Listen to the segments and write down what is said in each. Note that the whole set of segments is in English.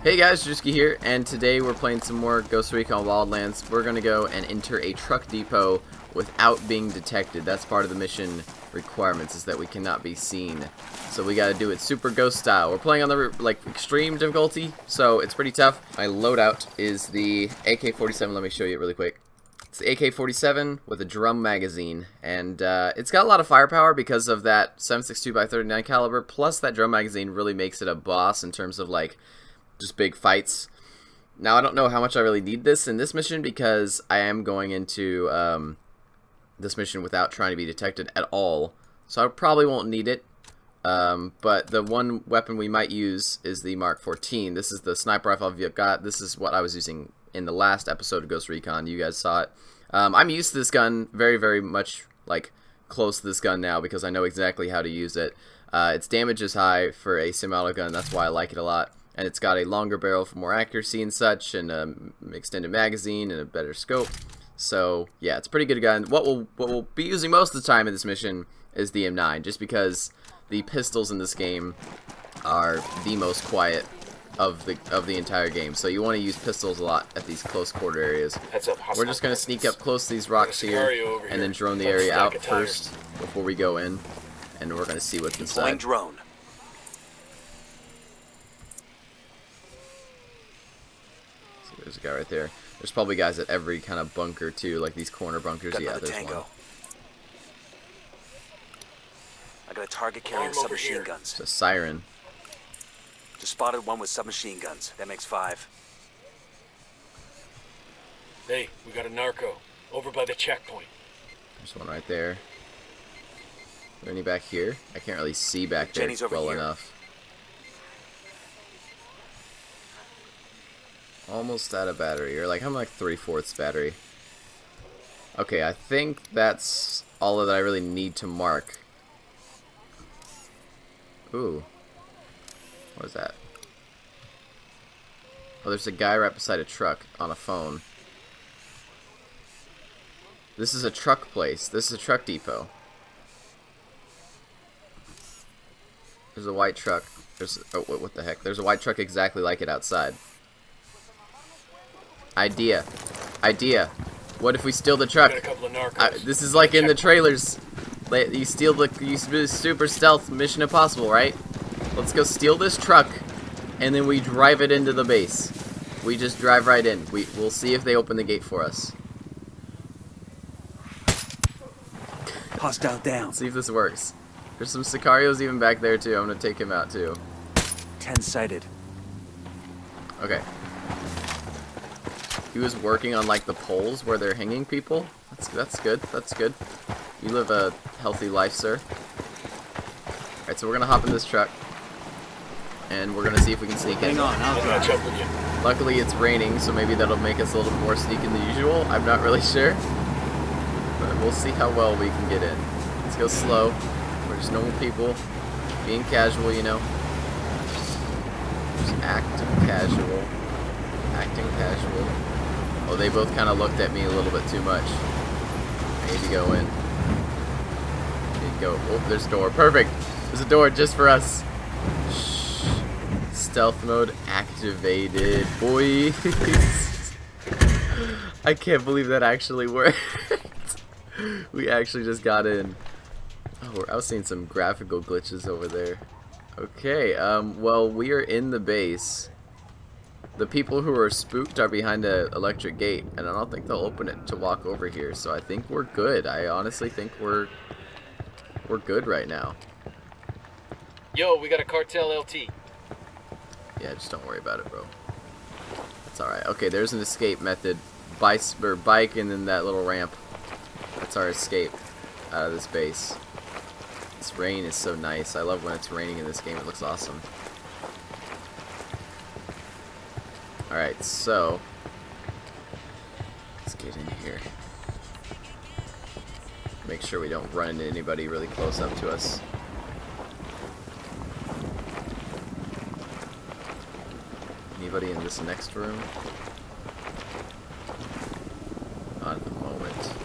Hey guys, Drewski here, and today we're playing some more Ghost Recon Wildlands. We're going to go and enter a truck depot without being detected. That's part of the mission requirements, is that we cannot be seen. So we got to do it super ghost style. We're playing on the extreme difficulty, so it's pretty tough. My loadout is the AK-47. Let me show you it really quick. It's the AK-47 with a drum magazine, and it's got a lot of firepower because of that 7.62x39 caliber, plus that drum magazine really makes it a boss in terms of like just big fights. Now I don't know how much I really need this in this mission because I am going into this mission without trying to be detected at all, so I probably won't need it. But the one weapon we might use is the Mark 14. This is the sniper rifle I've got. This is what I was using in the last episode of Ghost Recon. You guys saw it. I'm used to this gun, very much like close to this gun now because I know exactly how to use it. Its damage is high for a semi-auto gun. That's why I like it a lot. And it's got a longer barrel for more accuracy and such, and an extended magazine and a better scope. So yeah, it's a pretty good gun. What we'll be using most of the time in this mission is the M9, just because the pistols in this game are the most quiet of the entire game. So you want to use pistols a lot at these close quarter areas. We're just gonna sneak up close to these rocks here, and then drone the area out first before we go in, and we're gonna see what's inside. Drone. There's a guy right there. There's probably guys at every kind of bunker too, like these corner bunkers. Yeah, there's Tango. one. I got a target carrying submachine guns. It's a siren. Just spotted one with submachine guns. That makes 5. Hey, we got a narco over by the checkpoint. There's one right there. Is there any back here? I can't really see back there Jenny's over well here. enough. Almost out of battery, or like I'm like 3/4 battery. Okay, I think that's all that I really need to mark. Ooh, what is that? Oh, there's a guy right beside a truck on a phone. This is a truck place. This is a truck depot. There's a white truck. Oh, what the heck? There's a white truck exactly like it outside. Idea. What if we steal the truck? Got a couple of narcos. This is like in the trailers. You steal the super stealth Mission Impossible, right? Let's go steal this truck, and then we drive it into the base. We just drive right in. We'll see if they open the gate for us. Hostile down. Let's see if this works. There's some Sicarios even back there too. I'm gonna take him out too. 10 sighted. Okay. He was working on like the poles where they're hanging people. That's good. That's good. You live a healthy life, sir. Alright, so we're gonna hop in this truck, and we're gonna see if we can sneak in. Hang on, I'll I'll catch up with you. Luckily, it's raining, so maybe that'll make us a little more sneaky than usual. I'm not really sure, but we'll see how well we can get in. Let's go slow. We're just normal people, being casual, you know. Just acting casual. Acting casual. Oh, they both kind of looked at me a little bit too much. I need to go in. Need to go. Oh, there's a door. Perfect. There's a door just for us. Shh. Stealth mode activated, boys. I can't believe that actually worked. We actually just got in. Oh, I was seeing some graphical glitches over there. Okay, well, we are in the base. The people who are spooked are behind an electric gate, and I don't think they'll open it to walk over here, so I think we're good. I honestly think we're good right now. Yo, we got a cartel LT. Yeah, just don't worry about it, bro. It's alright. Okay, there's an escape method. Bike and then that little ramp. That's our escape out of this base. This rain is so nice. I love when it's raining in this game. It looks awesome. Alright, so let's get in here. Make sure we don't run into anybody really close up to us. Anybody in this next room? Not at the moment.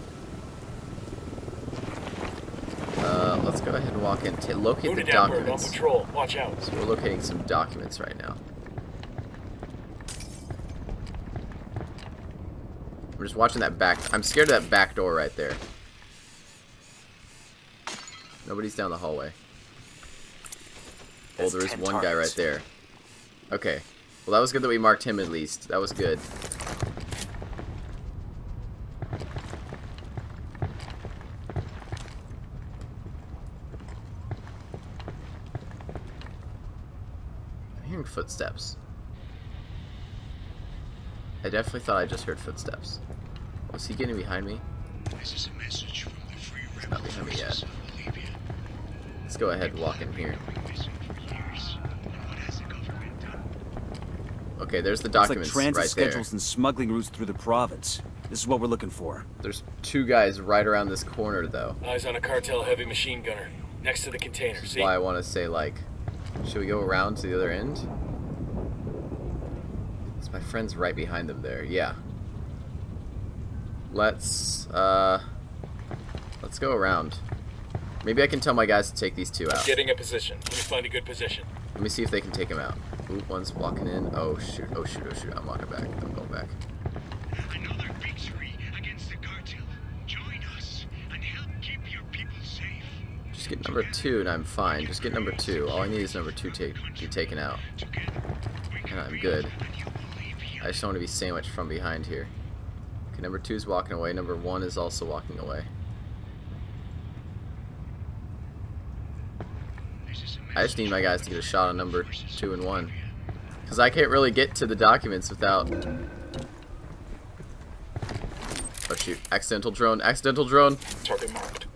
Let's go ahead and walk in. Locate the Wounded down, on documents. patrol. Watch out. So we're locating some documents right now. We're just watching that back. I'm scared of that back door right there. Nobody's down the hallway. Oh, there is one guy right there. Okay. Well, that was good that we marked him at least. That was good. I'm hearing footsteps. I definitely thought I just heard footsteps. Was he getting behind me? This is a message from the Free He's not behind me yet. of Bolivia. Let's go ahead and walk in here. Okay, there's the documents Looks like transit right there. schedules and smuggling routes through the province. This is what we're looking for. There's two guys right around this corner, though. Eyes on a cartel heavy machine gunner. Next to the container, That's see? why I want to say, like, should we go around to the other end? My friend's right behind them there. Yeah. Let's go around. Maybe I can tell my guys to take these two out. Getting a position. Let me find a good position. Let me see if they can take him out. Ooh, one's walking in. Oh shoot, oh shoot, oh shoot. I'm walking back. I'm going back. Another victory against the cartel. Join us and help keep your people safe. Just get number 2 and I'm fine. Just get number 2. All I need is number 2 to be taken out. And I'm good. I just don't want to be sandwiched from behind here. Okay, number 2 is walking away. Number 1 is also walking away. I just need my guys to get a shot on number 2 and 1. Because I can't really get to the documents without... Oh shoot. Accidental drone. Accidental drone. Target marked.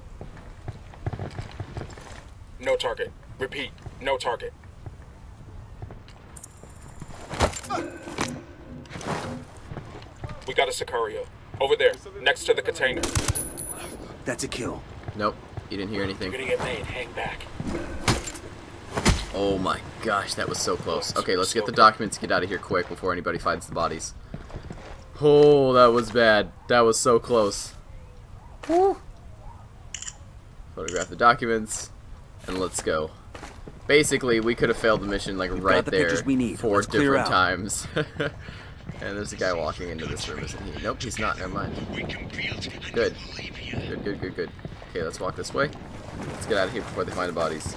No target. Repeat. No target. We got a Sicario. Over there. Next to the container. That's a kill. Nope. You didn't hear anything. You're gonna get made. Hang back. Oh my gosh, that was so close. Okay, let's get the documents, get out of here quick before anybody finds the bodies. Oh, that was bad. That was so close. Woo. Photograph the documents, and let's go. Basically, we could have failed the mission like right the there pictures we need. 4 Let's clear different out. times. And there's a guy walking into this room, isn't he? Nope, he's not. Never mind. Good. Good, good, good, good. Okay, let's walk this way. Let's get out of here before they find the bodies.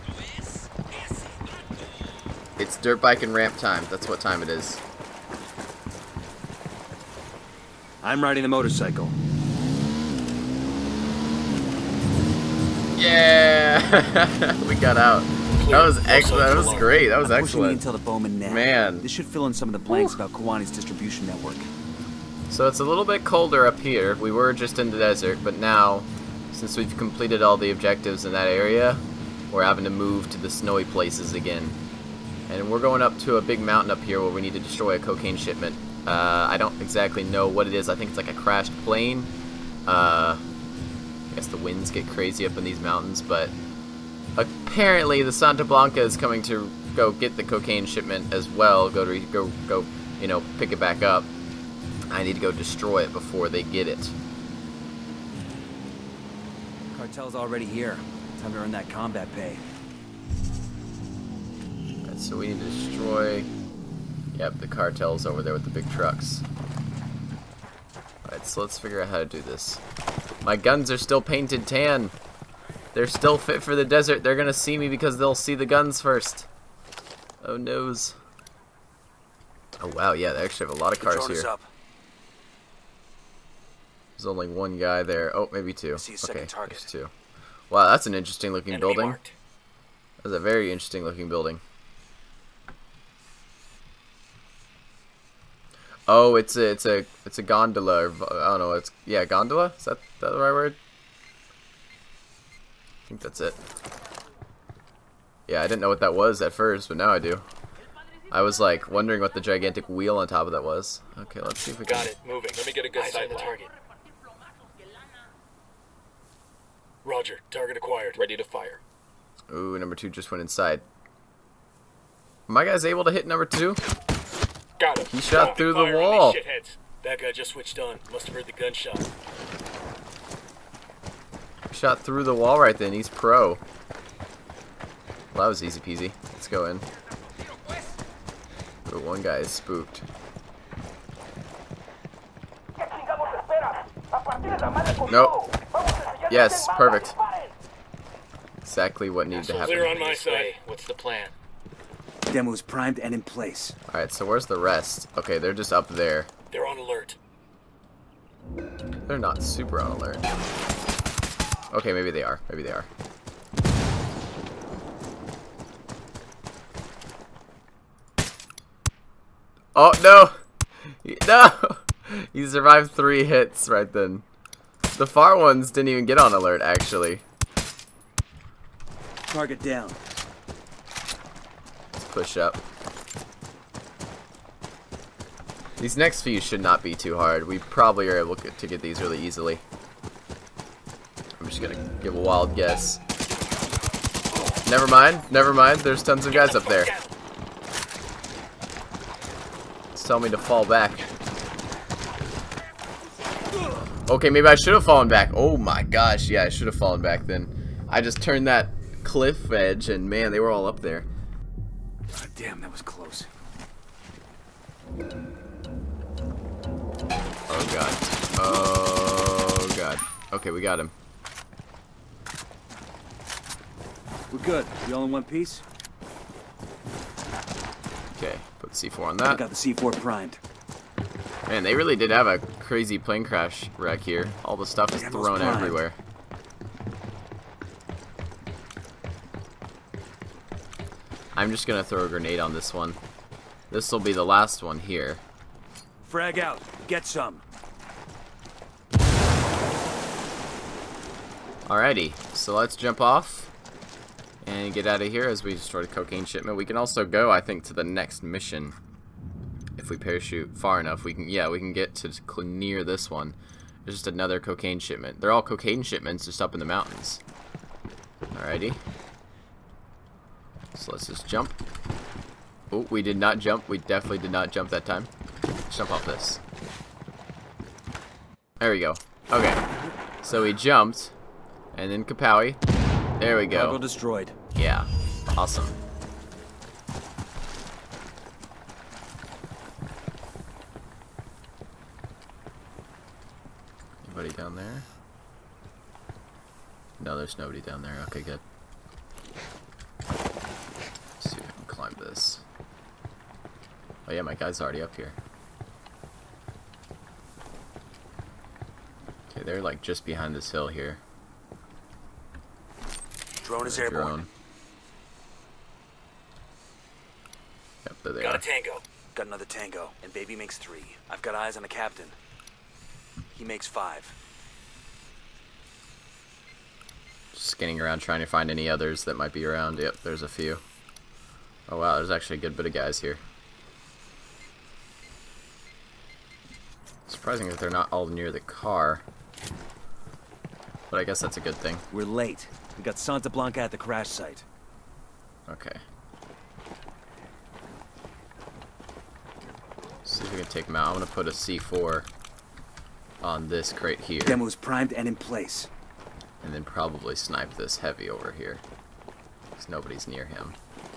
It's dirt bike and ramp time. That's what time it is. I'm riding the motorcycle. Yeah! We got out. That was excellent. That was great. That was I'm pushing excellent. until the Bowman net. Man. This should fill in some of the blanks about Kawani's distribution network. So it's a little bit colder up here. We were just in the desert, but now, since we've completed all the objectives in that area, we're having to move to the snowy places again. And we're going up to a big mountain up here where we need to destroy a cocaine shipment. I don't exactly know what it is. I think it's like a crashed plane. I guess the winds get crazy up in these mountains, but apparently the Santa Blanca is coming to go get the cocaine shipment as well. Go, you know, pick it back up. I need to go destroy it before they get it. Cartel's already here. Time to earn that combat pay. Alright, so we need to destroy... Yep, the cartel's over there with the big trucks. Alright, so let's figure out how to do this. My guns are still painted tan. They're still fit for the desert. They're gonna see me because they'll see the guns first. Oh noes. Oh wow, yeah, they actually have a lot of cars here. Up. There's only one guy there. Oh, maybe 2. I see a second target. There's 2. Wow, that's an interesting looking Enemy building. marked. That's a very interesting looking building. Oh, it's a gondola. Or, I don't know. It's gondola. Is that the right word? I think that's it. Yeah, I didn't know what that was at first, but now I do. I was like wondering what the gigantic wheel on top of that was. Okay, let's see if we can. Got it. Moving. Let me get a good sight on the target. Roger. Target acquired. Ready to fire. Ooh, number 2 just went inside. Are my guys able to hit number 2? Got him. He shot through the Fire on these wall. shitheads. That guy just switched on. Must have heard the gunshot. Shot through the wall right then. He's pro. Well, that was easy peasy. Let's go in. But one guy is spooked. Nope. Yes, perfect. Exactly what needed to Clear happen. on my side. What's the plan? Demo's primed and in place. Alright, so where's the rest? Okay, they're just up there. They're on alert. They're not super on alert. Okay, maybe they are. Maybe they are. Oh, no! No! He survived 3 hits right then. The far ones didn't even get on alert, actually. Target down. Let's push up. These next few should not be too hard. We probably are able to get these really easily. I'm just gonna give a wild guess. Never mind, never mind. There's tons of guys up there. It's telling me to fall back. Okay, maybe I should have fallen back. Oh my gosh, yeah, I should have fallen back then. I just turned that cliff edge and man, they were all up there. God damn, that was close. Oh god. Oh god. Okay, we got him. We're good. You all in one piece? Okay, put C4 on I that. got the C4 primed. Man, they really did have a crazy plane crash wreck here. All the stuff is Ammo's thrown primed. everywhere. I'm just gonna throw a grenade on this one. This will be the last one here. Frag out. Get some. Alrighty, so let's jump off and get out of here as we destroyed a cocaine shipment. We can also go, I think, to the next mission. If we parachute far enough, we can get to near this one. There's just another cocaine shipment. They're all cocaine shipments just up in the mountains. Alrighty. So let's just jump. Oh, we did not jump. We definitely did not jump that time. Let's jump off this. There we go. Okay. So we jumped. And then Kapowie. There we go. Cargo destroyed. Yeah. Awesome. Anybody down there? No, there's nobody down there. Okay, good. Let's see if I can climb this. Oh yeah, my guy's already up here. Okay, they're like just behind this hill here. Drone is airborne. Drone. Yep, there they Got are. a tango. Got another tango, and baby makes 3. I've got eyes on the captain. He makes 5. Scanning around trying to find any others that might be around. Yep, there's a few. Oh wow, there's actually a good bit of guys here. Surprising that they're not all near the car. But I guess that's a good thing. We're late. We got Santa Blanca at the crash site. Okay. See if we can take them out. I'm gonna put a C4 on this crate here. Demo's primed and in place. And then probably snipe this heavy over here. Because nobody's near him.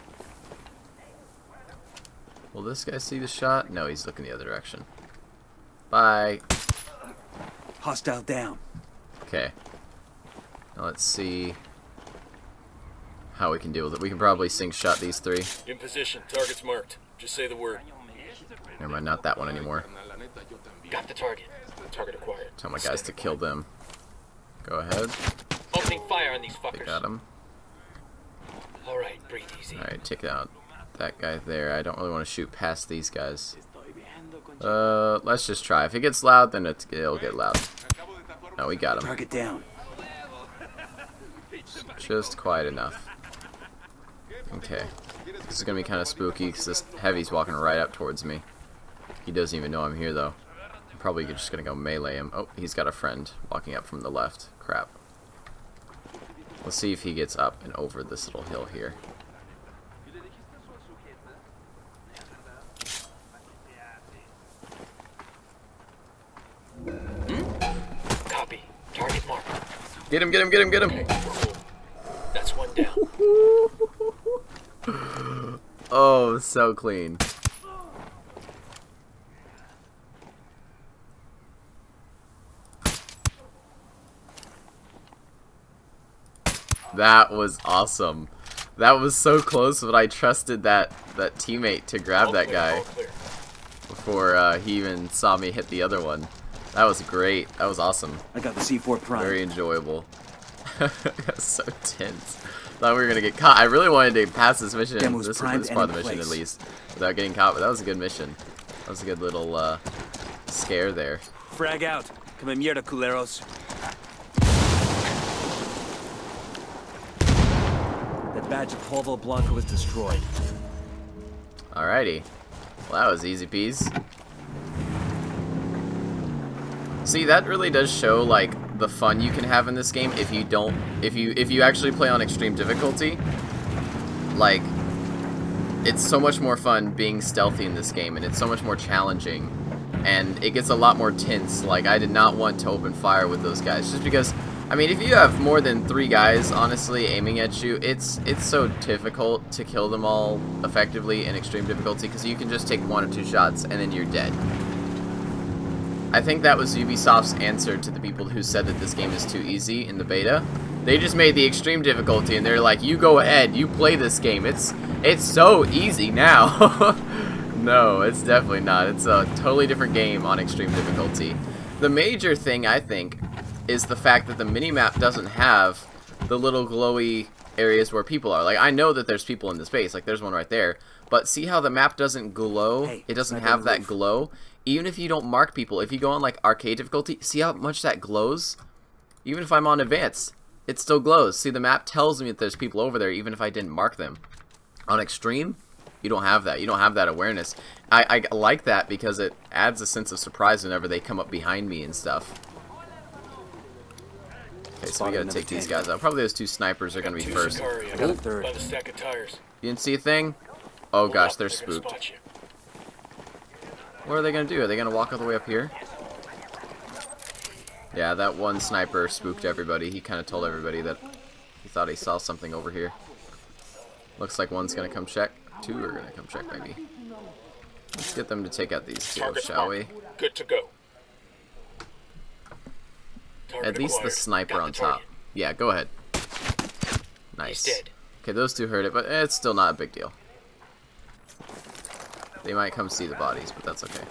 Will this guy see the shot? No, he's looking the other direction. Bye. Hostile down. Okay. Now let's see how we can deal with it. We can probably sink shot these 3. In position. Target's marked. Just say the word. Never mind, not that one anymore. Got the target. Target acquired. Tell my guys to kill them. Go ahead. Opening fire on these They fuckers. got him. Alright, breathe easy. Alright, take out that guy there. I don't really want to shoot past these guys. Let's just try. If it gets loud, then it'll get loud. No, we got him. Target down. Just quiet enough. Okay. This is gonna be kind of spooky because this heavy's walking right up towards me. He doesn't even know I'm here though. I'm probably just gonna go melee him. Oh, he's got a friend walking up from the left. Crap. Let's see if he gets up and over this little hill here. Copy. Target marked. Get him, get him, get him, get him! That's one down. Oh, so clean. That was awesome. That was so close, but I trusted that teammate to grab that guy before he even saw me hit the other one. That was great. That was awesome. I got the C4 prime. Very enjoyable. That's so tense. Thought we were gonna get caught. I really wanted to pass this mission, this part of the mission at least, without getting caught. But that was a good mission. That was a good little scare there. Frag out. Come mierda, culeros. That badge of Polvo Blanco was destroyed. Alrighty. Well, that was easy peas. See, that really does show like the fun you can have in this game if you actually play on extreme difficulty. Like, it's so much more fun being stealthy in this game, and it's so much more challenging, and it gets a lot more tense. Like, I did not want to open fire with those guys just because, I mean, if you have more than 3 guys honestly aiming at you, it's so difficult to kill them all effectively in extreme difficulty because you can just take 1 or 2 shots and then you're dead. I think that was Ubisoft's answer to the people who said that this game is too easy in the beta. They just made the extreme difficulty and they're like, you go ahead, you play this game. It's so easy now. No, it's definitely not. It's a totally different game on extreme difficulty. The major thing, I think, is the fact that the minimap doesn't have the little glowy areas where people are. Like, I know that there's people in the space, like there's one right there, but see how the map doesn't glow? It doesn't have that glow. Even if you don't mark people, if you go on like arcade difficulty, see how much that glows? Even if I'm on advanced, it still glows. See, the map tells me that there's people over there even if I didn't mark them. On extreme, you don't have that. You don't have that awareness. I like that because it adds a sense of surprise whenever they come up behind me and stuff. Okay, so we gotta take these guys out. Probably those 2 snipers are gonna be first. I got a third. By the stack of tires. You didn't see a thing? Oh gosh, they're spooked. What are they gonna do? Are they gonna walk all the way up here? Yeah, that one sniper spooked everybody. He kind of told everybody that he thought he saw something over here. Looks like one's gonna come check. 2 are gonna come check, maybe. Let's get them to take out these 2, shall we? Good to go. At least the sniper on top. Yeah, go ahead. Nice. Okay, those 2 heard it, but it's still not a big deal. They might come see the bodies, but that's okay.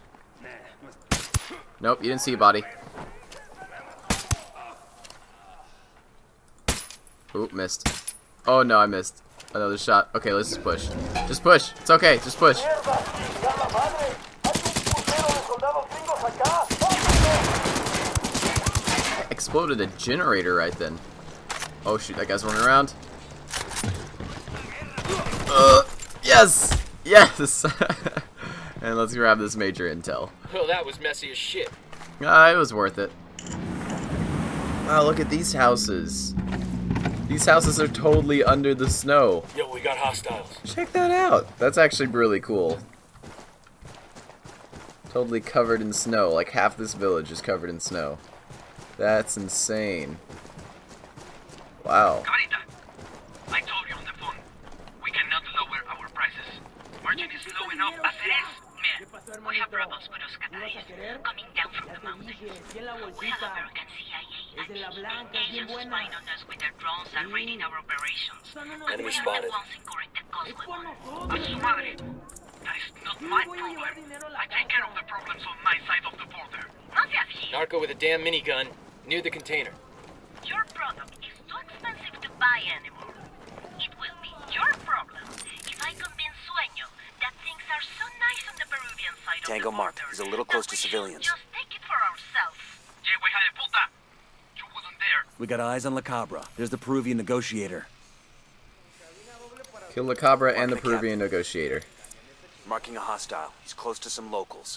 Nope, you didn't see a body. Oop, missed. Oh no, I missed. Another shot. Okay, let's just push. Just push. It's okay, just push. I exploded a generator right then. Oh shoot, that guy's running around. Yes! Yes! And let's grab this major intel. Well, that was messy as shit. It was worth it. Wow, look at these houses. These houses are totally under the snow. Yo, we got hostiles. Check that out. That's actually really cool. Totally covered in snow. Like half this village is covered in snow. That's insane. Wow. Carita, I told you on the phone, we cannot lower our prices. Margin is low enough as it is. Man, we have rebels with us coming down from the mountains. We have American CIA and agents spying on us with their drones and raiding our operations. Enemy We are spotted. the ones incurring the cost with one. A su madre. That is not my problem. I take care of the problems on my side of the border. Not yet here. Narco with a damn minigun near the container. Your product is too expensive to buy anymore. It will be your problem if I convince Sueño that things are so nice on the Peruvian side of Tango the marked. border He's a little close that to we should civilians. just take it for ourselves. Yeah, hija de puta. You wasn't there. We got eyes on La Cabra. There's the Peruvian negotiator. Kill the Cabra and the Mark the Peruvian negotiator. Marking a hostile. He's close to some locals.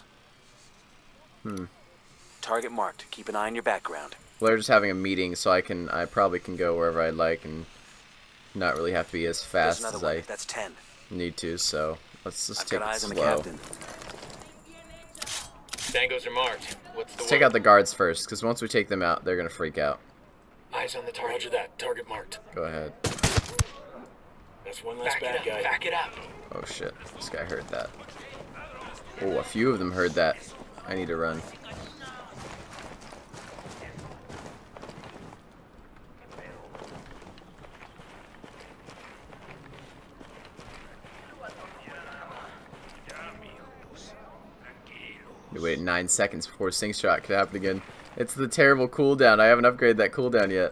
Target marked. Keep an eye on your background. Well, they're just having a meeting, so I probably can go wherever I like and not really have to be as There's fast another as one. I That's 10. need to. So let's just I've take got it eyes on the slow. captain. Tangos are marked. What's the Let's take out the guards first, because once we take them out, they're gonna freak out. Eyes on the target. Roger that. Target marked. Go ahead. That's one less bad guy. Back it up. Oh shit, this guy heard that. Oh, a few of them heard that. I need to run. wait 9 seconds before Sync Shot could happen again. It's the terrible cooldown. I haven't upgraded that cooldown yet.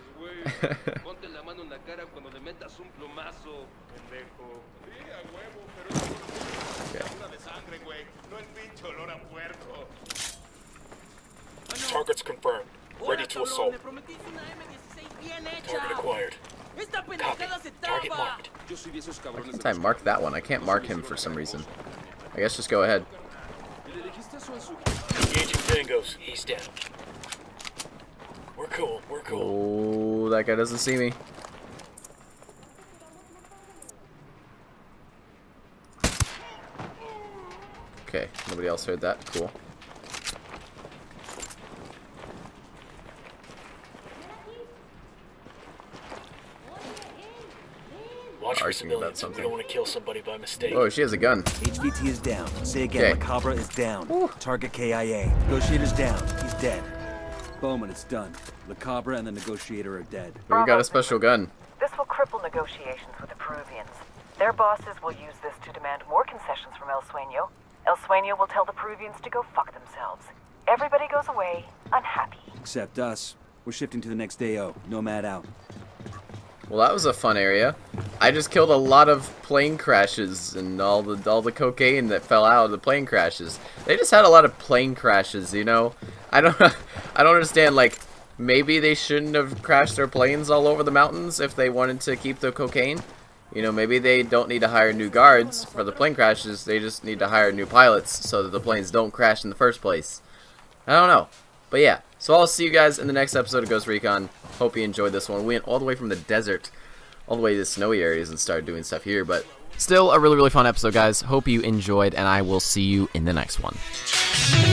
Target's confirmed. Ready to assault. Target acquired. Copy. Target marked. Why can't I mark that one? I can't mark him for some reason. I guess just go ahead. Engaging tangos. He's down. We're cool. We're cool. Oh, that guy doesn't see me. Okay, nobody else heard that. Cool. Watch for Arguing about civilians. We something. don't want to kill somebody by mistake. Oh, she has a gun. HVT is down. Say again, Okay. Macabre is down. Target KIA. Negotiator's down. He's dead. Bowman, it's done. Macabre and the Negotiator are dead. But we got a special gun. This will cripple negotiations with the Peruvians. Their bosses will use this to demand more concessions from El Sueño. El Sueño will tell the Peruvians to go fuck themselves. Everybody goes away unhappy. Except us. We're shifting to the next AO. Nomad out. Well, that was a fun area. I just killed a lot of plane crashes and all the cocaine that fell out of the plane crashes. They just had a lot of plane crashes, you know. I don't understand. Like, maybe they shouldn't have crashed their planes all over the mountains if they wanted to keep the cocaine. You know, maybe they don't need to hire new guards for the plane crashes. They just need to hire new pilots so that the planes don't crash in the first place. I don't know. But yeah, so I'll see you guys in the next episode of Ghost Recon. Hope you enjoyed this one. We went all the way from the desert, all the way to the snowy areas and started doing stuff here. But still a really, really fun episode, guys. Hope you enjoyed, and I will see you in the next one.